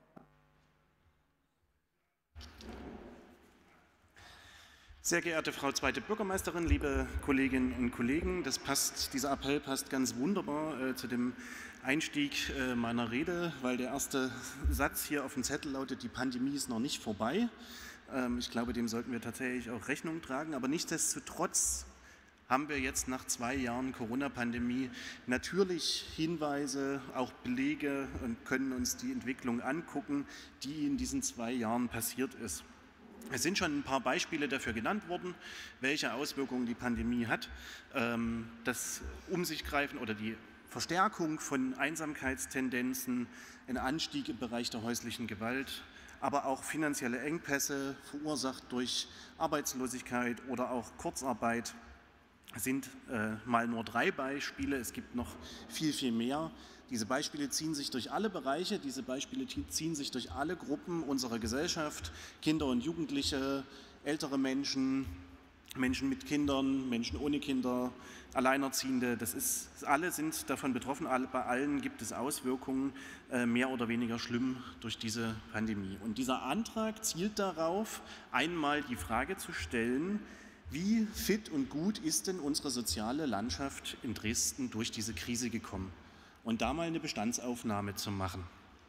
Speaker 7: Sehr geehrte Frau zweite Bürgermeisterin, liebe Kolleginnen und Kollegen, das passt, dieser Appell passt ganz wunderbar äh, zu dem Einstieg äh, meiner Rede, weil der erste Satz hier auf dem Zettel lautet, die Pandemie ist noch nicht vorbei. Ich glaube, dem sollten wir tatsächlich auch Rechnung tragen. Aber nichtsdestotrotz haben wir jetzt nach zwei Jahren Corona-Pandemie natürlich Hinweise, auch Belege und können uns die Entwicklung angucken, die in diesen zwei Jahren passiert ist. Es sind schon ein paar Beispiele dafür genannt worden, welche Auswirkungen die Pandemie hat. Das Umsichgreifen oder die Verstärkung von Einsamkeitstendenzen, ein Anstieg im Bereich der häuslichen Gewalt, aber auch finanzielle Engpässe, verursacht durch Arbeitslosigkeit oder auch Kurzarbeit, sind äh, mal nur drei Beispiele. Es gibt noch viel, viel mehr. Diese Beispiele ziehen sich durch alle Bereiche, diese Beispiele ziehen sich durch alle Gruppen unserer Gesellschaft, Kinder und Jugendliche, ältere Menschen, Menschen mit Kindern, Menschen ohne Kinder, Alleinerziehende, das ist, alle sind davon betroffen, alle, bei allen gibt es Auswirkungen, äh, mehr oder weniger schlimm durch diese Pandemie. Und dieser Antrag zielt darauf, einmal die Frage zu stellen, wie fit und gut ist denn unsere soziale Landschaft in Dresden durch diese Krise gekommen? Und da mal eine Bestandsaufnahme zu machen.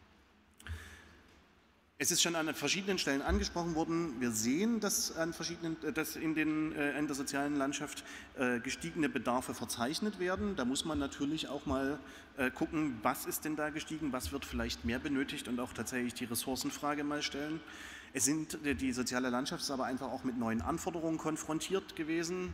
Speaker 7: Es ist schon an verschiedenen Stellen angesprochen worden. Wir sehen, dass, an verschiedenen, dass in, den, in der sozialen Landschaft gestiegene Bedarfe verzeichnet werden. Da muss man natürlich auch mal gucken, was ist denn da gestiegen, was wird vielleicht mehr benötigt und auch tatsächlich die Ressourcenfrage mal stellen. Es sind, die soziale Landschaft ist aber einfach auch mit neuen Anforderungen konfrontiert gewesen.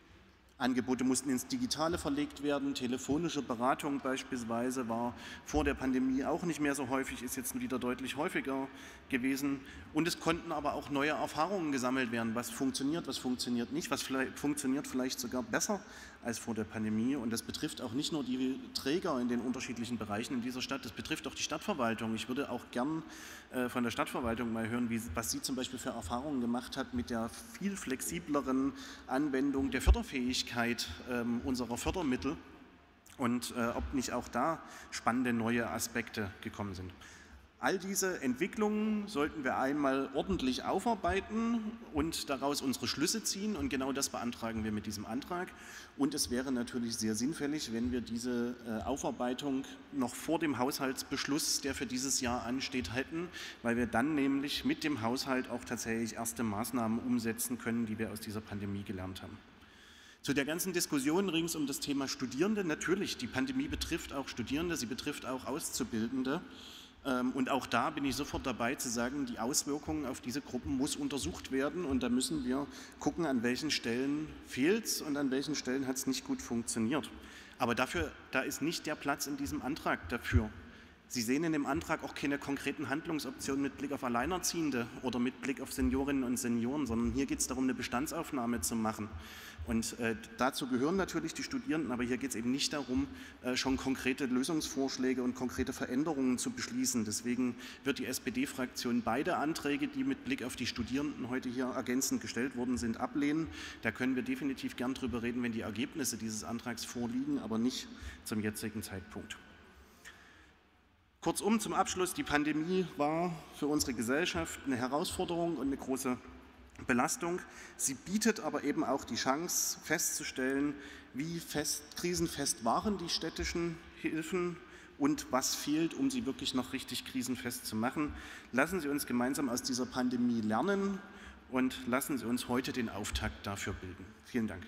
Speaker 7: Angebote mussten ins Digitale verlegt werden, telefonische Beratung beispielsweise war vor der Pandemie auch nicht mehr so häufig, ist jetzt wieder deutlich häufiger gewesen. Und es konnten aber auch neue Erfahrungen gesammelt werden, was funktioniert, was funktioniert nicht, was vielleicht, funktioniert vielleicht sogar besser als vor der Pandemie. Und das betrifft auch nicht nur die Träger in den unterschiedlichen Bereichen in dieser Stadt, das betrifft auch die Stadtverwaltung. Ich würde auch gern äh, von der Stadtverwaltung mal hören, wie, was sie zum Beispiel für Erfahrungen gemacht hat mit der viel flexibleren Anwendung der Förderfähigkeit äh, unserer Fördermittel und äh, ob nicht auch da spannende neue Aspekte gekommen sind. All diese Entwicklungen sollten wir einmal ordentlich aufarbeiten und daraus unsere Schlüsse ziehen und genau das beantragen wir mit diesem Antrag. Und es wäre natürlich sehr sinnfällig, wenn wir diese Aufarbeitung noch vor dem Haushaltsbeschluss, der für dieses Jahr ansteht, hätten, weil wir dann nämlich mit dem Haushalt auch tatsächlich erste Maßnahmen umsetzen können, die wir aus dieser Pandemie gelernt haben. Zu der ganzen Diskussion rings um das Thema Studierende, natürlich, die Pandemie betrifft auch Studierende, sie betrifft auch Auszubildende. Und auch da bin ich sofort dabei zu sagen, die Auswirkungen auf diese Gruppen muss untersucht werden und da müssen wir gucken, an welchen Stellen fehlt es und an welchen Stellen hat es nicht gut funktioniert. Aber dafür, da ist nicht der Platz in diesem Antrag dafür. Sie sehen in dem Antrag auch keine konkreten Handlungsoptionen mit Blick auf Alleinerziehende oder mit Blick auf Seniorinnen und Senioren, sondern hier geht es darum, eine Bestandsaufnahme zu machen. Und äh, dazu gehören natürlich die Studierenden, aber hier geht es eben nicht darum, äh, schon konkrete Lösungsvorschläge und konkrete Veränderungen zu beschließen. Deswegen wird die S P D-Fraktion beide Anträge, die mit Blick auf die Studierenden heute hier ergänzend gestellt worden sind, ablehnen. Da können wir definitiv gern drüber reden, wenn die Ergebnisse dieses Antrags vorliegen, aber nicht zum jetzigen Zeitpunkt. Kurzum zum Abschluss, die Pandemie war für unsere Gesellschaft eine Herausforderung und eine große Belastung. Sie bietet aber eben auch die Chance festzustellen, wie fest, krisenfest waren die städtischen Hilfen und was fehlt, um sie wirklich noch richtig krisenfest zu machen. Lassen Sie uns gemeinsam aus dieser Pandemie lernen und lassen Sie uns heute den Auftakt dafür bilden. Vielen Dank.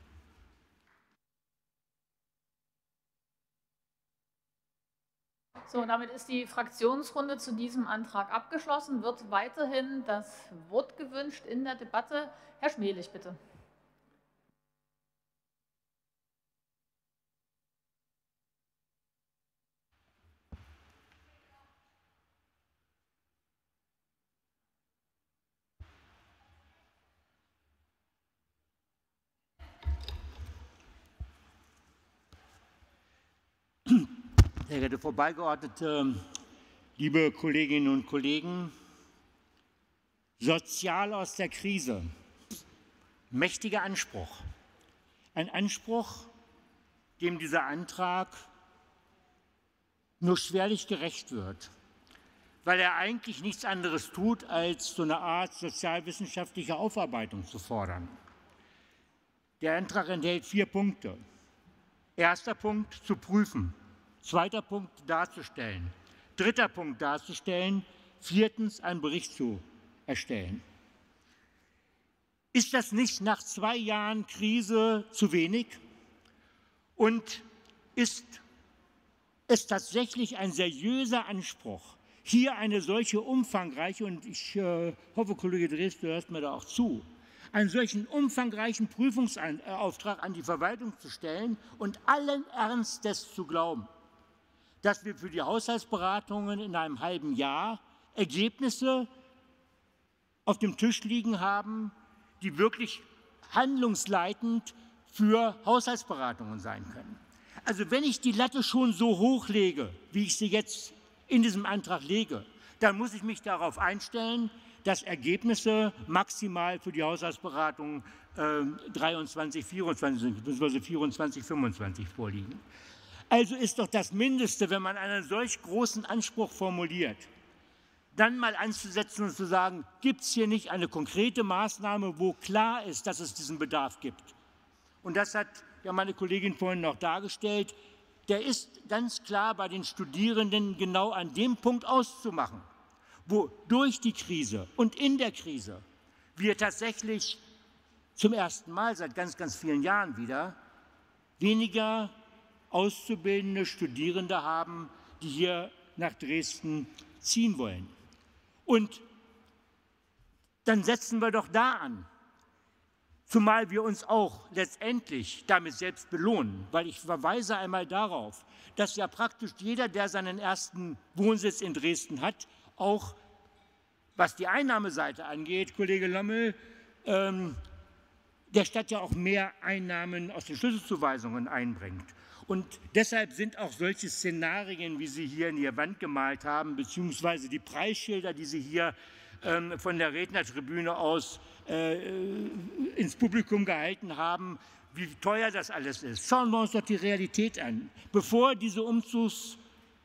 Speaker 1: So, und damit ist die Fraktionsrunde zu diesem Antrag abgeschlossen. Wird weiterhin das Wort gewünscht in der Debatte? Herr Schmelich, bitte.
Speaker 8: Sehr geehrte Frau Beigeordnete, liebe Kolleginnen und Kollegen, sozial aus der Krise, mächtiger Anspruch. Ein Anspruch, dem dieser Antrag nur schwerlich gerecht wird, weil er eigentlich nichts anderes tut, als so eine Art sozialwissenschaftliche Aufarbeitung zu fordern. Der Antrag enthält vier Punkte. Erster Punkt, zu prüfen. Zweiter Punkt, darzustellen. Dritter Punkt, darzustellen. Viertens, einen Bericht zu erstellen. Ist das nicht nach zwei Jahren Krise zu wenig? Und ist es tatsächlich ein seriöser Anspruch, hier eine solche umfangreiche, und ich äh, hoffe, Kollege Drees, du hörst mir da auch zu, einen solchen umfangreichen Prüfungsauftrag an die Verwaltung zu stellen und allen Ernstes zu glauben, dass wir für die Haushaltsberatungen in einem halben Jahr Ergebnisse auf dem Tisch liegen haben, die wirklich handlungsleitend für Haushaltsberatungen sein können. Also wenn ich die Latte schon so hoch lege, wie ich sie jetzt in diesem Antrag lege, dann muss ich mich darauf einstellen, dass Ergebnisse maximal für die Haushaltsberatungen äh, dreiundzwanzig, vierundzwanzig bzw. vierundzwanzig, fünfundzwanzig vorliegen. Also ist doch das Mindeste, wenn man einen solch großen Anspruch formuliert, dann mal anzusetzen und zu sagen, gibt es hier nicht eine konkrete Maßnahme, wo klar ist, dass es diesen Bedarf gibt. Und das hat ja meine Kollegin vorhin noch dargestellt. Der ist ganz klar bei den Studierenden genau an dem Punkt auszumachen, wo durch die Krise und in der Krise wir tatsächlich zum ersten Mal seit ganz, ganz vielen Jahren wieder weniger auszubildende Studierende haben, die hier nach Dresden ziehen wollen. Und dann setzen wir doch da an, zumal wir uns auch letztendlich damit selbst belohnen, weil ich verweise einmal darauf, dass ja praktisch jeder, der seinen ersten Wohnsitz in Dresden hat, auch was die Einnahmeseite angeht, Kollege Lommel, ähm, der Stadt ja auch mehr Einnahmen aus den Schlüsselzuweisungen einbringt. Und deshalb sind auch solche Szenarien, wie Sie hier in die Wand gemalt haben, beziehungsweise die Preisschilder, die Sie hier ähm, von der Rednertribüne aus äh, ins Publikum gehalten haben, wie teuer das alles ist. Schauen wir uns doch die Realität an. Bevor diese Umzugs,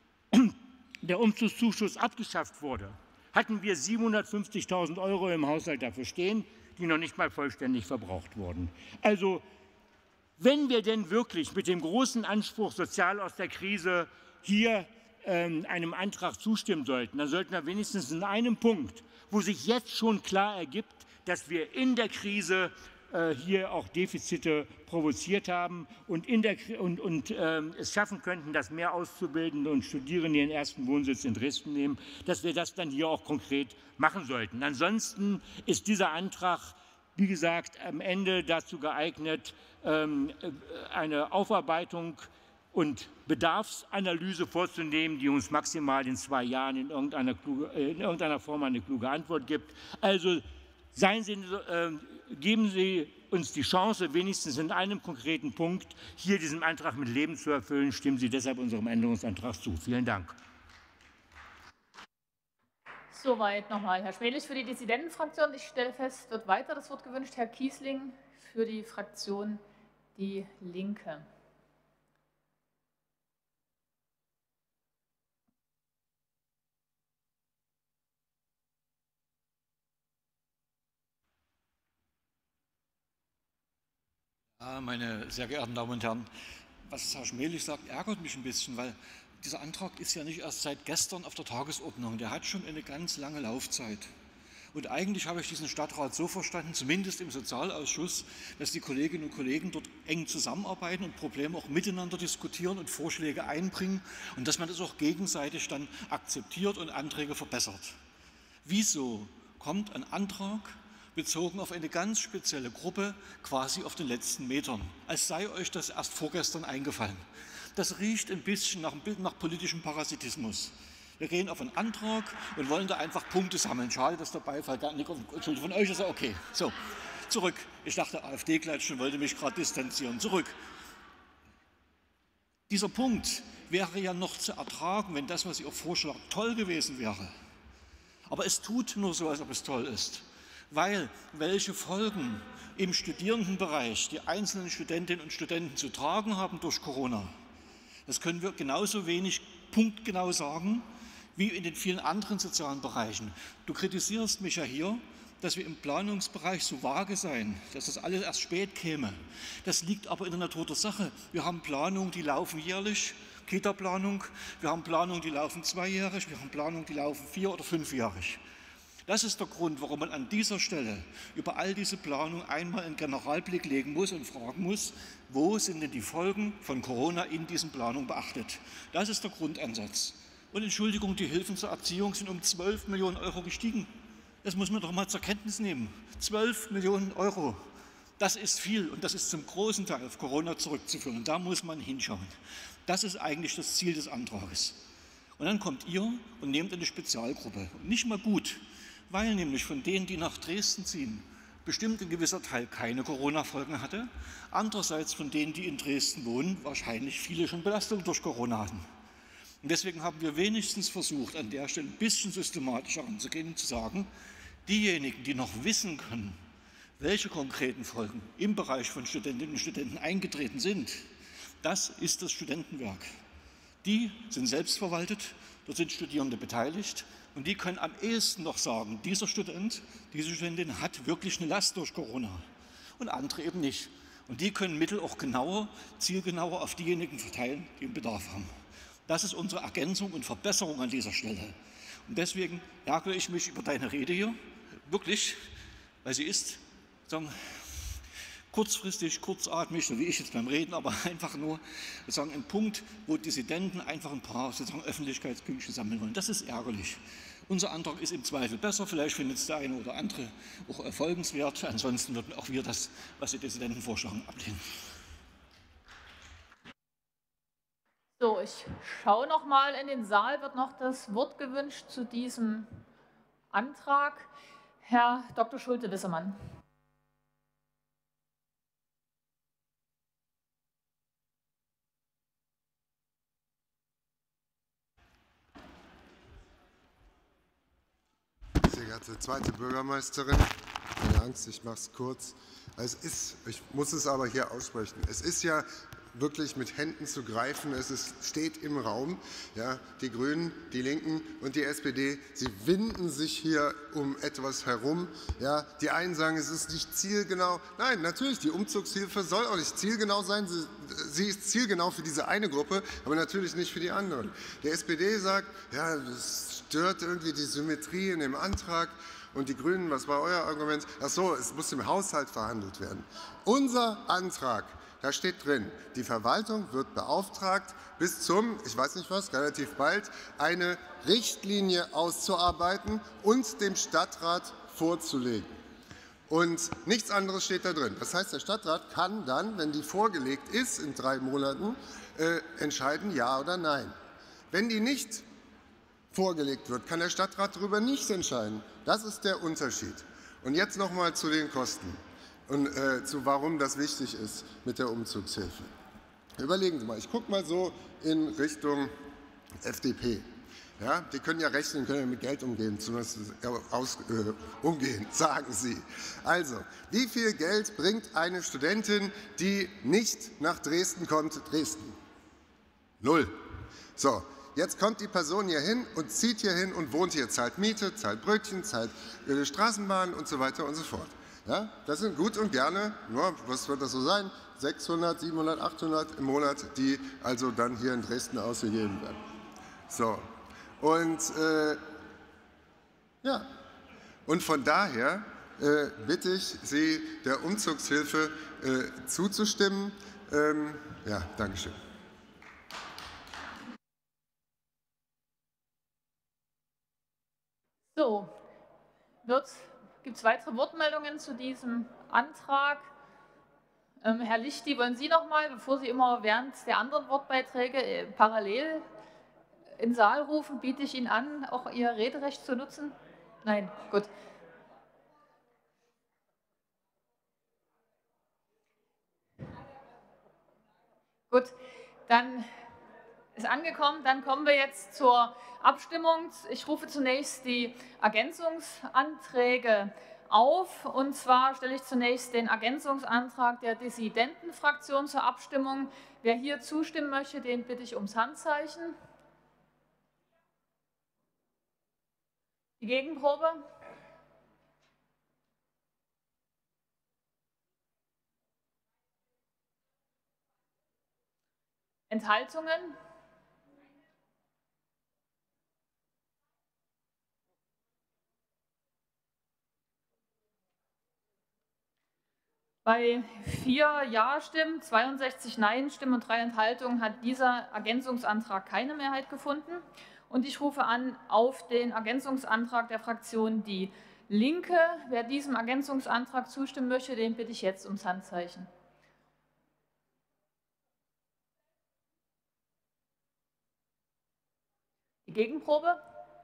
Speaker 8: der Umzugszuschuss abgeschafft wurde, hatten wir siebenhundertfünfzigtausend Euro im Haushalt dafür stehen, die noch nicht mal vollständig verbraucht wurden. Also wenn wir denn wirklich mit dem großen Anspruch sozial aus der Krise hier ähm, einem Antrag zustimmen sollten, dann sollten wir wenigstens in einem Punkt, wo sich jetzt schon klar ergibt, dass wir in der Krise äh, hier auch Defizite provoziert haben und, in der, und, und äh, es schaffen könnten, dass mehr Auszubildende und Studierende ihren ersten Wohnsitz in Dresden nehmen, dass wir das dann hier auch konkret machen sollten. Ansonsten ist dieser Antrag, wie gesagt, am Ende dazu geeignet, eine Aufarbeitung und Bedarfsanalyse vorzunehmen, die uns maximal in zwei Jahren in irgendeiner, kluge, in irgendeiner Form eine kluge Antwort gibt. Also seien Sie, äh, geben Sie uns die Chance, wenigstens in einem konkreten Punkt hier diesen Antrag mit Leben zu erfüllen. Stimmen Sie deshalb unserem Änderungsantrag zu. Vielen Dank.
Speaker 1: Soweit nochmal Herr Schmelich für die Dissidentenfraktion. Ich stelle fest, wird weiter das Wort gewünscht. Herr Kiesling für die Fraktion Die Linke.
Speaker 9: Ja, meine sehr geehrten Damen und Herren, was Herr Schmelich sagt, ärgert mich ein bisschen, weil Dieser Antrag ist ja nicht erst seit gestern auf der Tagesordnung, der hat schon eine ganz lange Laufzeit. Und eigentlich habe ich diesen Stadtrat so verstanden, zumindest im Sozialausschuss, dass die Kolleginnen und Kollegen dort eng zusammenarbeiten und Probleme auch miteinander diskutieren und Vorschläge einbringen und dass man das auch gegenseitig dann akzeptiert und Anträge verbessert. Wieso kommt ein Antrag bezogen auf eine ganz spezielle Gruppe quasi auf den letzten Metern, als sei euch das erst vorgestern eingefallen? Das riecht ein bisschen nach, nach politischem Parasitismus. Wir gehen auf einen Antrag und wollen da einfach Punkte sammeln. Schade, dass der Beifall gar nicht... Entschuldigung, von euch ist er okay. So, zurück. Ich dachte, AfD-Klatschen wollte mich gerade distanzieren. Zurück. Dieser Punkt wäre ja noch zu ertragen, wenn das, was ihr vorschlagt, toll gewesen wäre. Aber es tut nur so, als ob es toll ist. Weil welche Folgen im Studierendenbereich die einzelnen Studentinnen und Studenten zu tragen haben durch Corona, das können wir genauso wenig punktgenau sagen, wie in den vielen anderen sozialen Bereichen. Du kritisierst mich ja hier, dass wir im Planungsbereich so vage seien, dass das alles erst spät käme. Das liegt aber in der Natur der Sache. Wir haben Planungen, die laufen jährlich, Kita-Planung, wir haben Planungen, die laufen zweijährig, wir haben Planungen, die laufen vier- oder fünfjährig. Das ist der Grund, warum man an dieser Stelle über all diese Planungen einmal einen Generalblick legen muss und fragen muss, wo sind denn die Folgen von Corona in diesen Planungen beachtet? Das ist der Grundansatz. Und Entschuldigung, die Hilfen zur Erziehung sind um zwölf Millionen Euro gestiegen. Das muss man doch mal zur Kenntnis nehmen. zwölf Millionen Euro, das ist viel und das ist zum großen Teil auf Corona zurückzuführen. Und da muss man hinschauen. Das ist eigentlich das Ziel des Antrages. Und dann kommt ihr und nehmt eine Spezialgruppe. Und nicht mal gut, weil nämlich von denen, die nach Dresden ziehen, bestimmt ein gewisser Teil keine Corona-Folgen hatte. Andererseits von denen, die in Dresden wohnen, wahrscheinlich viele schon Belastungen durch Corona hatten. Und deswegen haben wir wenigstens versucht, an der Stelle ein bisschen systematischer anzugehen und zu sagen, diejenigen, die noch wissen können, welche konkreten Folgen im Bereich von Studentinnen und Studenten eingetreten sind, das ist das Studentenwerk. Die sind selbstverwaltet, dort sind Studierende beteiligt und die können am ehesten noch sagen, dieser Student, diese Studentin hat wirklich eine Last durch Corona und andere eben nicht. Und die können Mittel auch genauer, zielgenauer auf diejenigen verteilen, die einen Bedarf haben. Das ist unsere Ergänzung und Verbesserung an dieser Stelle. Und deswegen ärgere ich mich über deine Rede hier, wirklich, weil sie ist sagen, kurzfristig, kurzatmig, so wie ich jetzt beim Reden, aber einfach nur sagen, ein Punkt, wo Dissidenten einfach ein paar sozusagen Öffentlichkeitskünste sammeln wollen. Das ist ärgerlich. Unser Antrag ist im Zweifel besser, vielleicht findet es der eine oder andere auch erfolgenswert. Ansonsten würden auch wir das, was die Dissidenten vorschlagen, ablehnen.
Speaker 1: So, ich schaue noch mal in den Saal. Wird noch das Wort gewünscht zu diesem Antrag? Herr Doktor Schulte-Wissemann.
Speaker 10: Sehr geehrte zweite Bürgermeisterin, keine Angst, ich mache es kurz. Es ist, ich muss es aber hier aussprechen, es ist ja wirklich mit Händen zu greifen. Es ist, steht im Raum. Ja, die Grünen, die Linken und die S P D, sie winden sich hier um etwas herum. Ja, die einen sagen, es ist nicht zielgenau. Nein, natürlich, die Umzugshilfe soll auch nicht zielgenau sein. Sie, sie ist zielgenau für diese eine Gruppe, aber natürlich nicht für die anderen. Die S P D sagt, ja, das stört irgendwie die Symmetrie in dem Antrag. Und die Grünen, was war euer Argument? Ach so, es muss im Haushalt verhandelt werden. Unser Antrag, da steht drin, die Verwaltung wird beauftragt, bis zum, ich weiß nicht was, relativ bald, eine Richtlinie auszuarbeiten und dem Stadtrat vorzulegen. Und nichts anderes steht da drin. Das heißt, der Stadtrat kann dann, wenn die vorgelegt ist, in drei Monaten, äh, entscheiden, ja oder nein. Wenn die nicht vorgelegt wird, kann der Stadtrat darüber nichts entscheiden. Das ist der Unterschied. Und jetzt noch mal zu den Kosten. Und äh, zu warum das wichtig ist mit der Umzugshilfe. Überlegen Sie mal, ich gucke mal so in Richtung F D P. Ja, die können ja rechnen, können ja mit Geld umgehen, zumindest aus, äh, umgehen, sagen Sie. Also, wie viel Geld bringt eine Studentin, die nicht nach Dresden kommt, Dresden? Null. So, jetzt kommt die Person hier hin und zieht hier hin und wohnt hier, zahlt Miete, zahlt Brötchen, zahlt äh, Straßenbahn und so weiter und so fort. Ja, das sind gut und gerne, ja, was wird das so sein, sechshundert, siebenhundert, achthundert im Monat, die also dann hier in Dresden ausgegeben werden. So, und äh, ja, und von daher äh, bitte ich Sie, der Umzugshilfe äh, zuzustimmen. Ähm, ja, Dankeschön.
Speaker 1: So, gibt es weitere Wortmeldungen zu diesem Antrag? Ähm, Herr Lichti, wollen Sie noch mal, bevor Sie immer während der anderen Wortbeiträge äh, parallel in den Saal rufen, biete ich Ihnen an, auch Ihr Rederecht zu nutzen? Nein, gut. Gut, dann ist angekommen. Dann kommen wir jetzt zur Abstimmung. Ich rufe zunächst die Ergänzungsanträge auf. Und zwar stelle ich zunächst den Ergänzungsantrag der Dissidentenfraktion zur Abstimmung. Wer hier zustimmen möchte, den bitte ich ums Handzeichen. Die Gegenprobe? Enthaltungen? Bei vier Ja-Stimmen, zweiundsechzig Nein-Stimmen und drei Enthaltungen hat dieser Ergänzungsantrag keine Mehrheit gefunden. Und ich rufe an auf den Ergänzungsantrag der Fraktion Die Linke. Wer diesem Ergänzungsantrag zustimmen möchte, den bitte ich jetzt ums Handzeichen. Die Gegenprobe?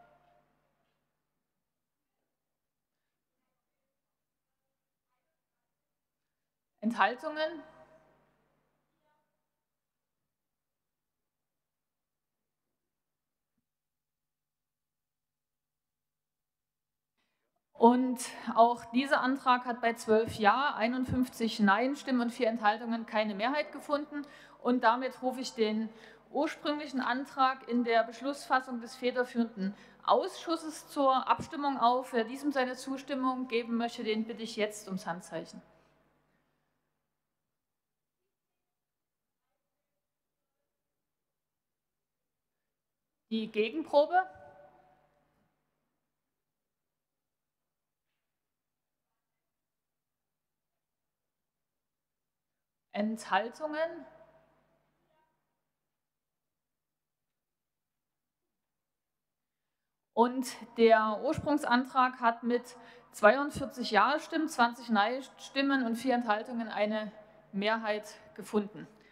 Speaker 1: Enthaltungen? Und auch dieser Antrag hat bei zwölf Ja, einundfünfzig Nein-Stimmen und vier Enthaltungen keine Mehrheit gefunden. Und damit rufe ich den ursprünglichen Antrag in der Beschlussfassung des federführenden Ausschusses zur Abstimmung auf. Wer diesem seine Zustimmung geben möchte, den bitte ich jetzt ums Handzeichen. Die Gegenprobe? Enthaltungen? Und der Ursprungsantrag hat mit zweiundvierzig Ja-Stimmen, zwanzig Nein-Stimmen und vier Enthaltungen eine Mehrheit gefunden.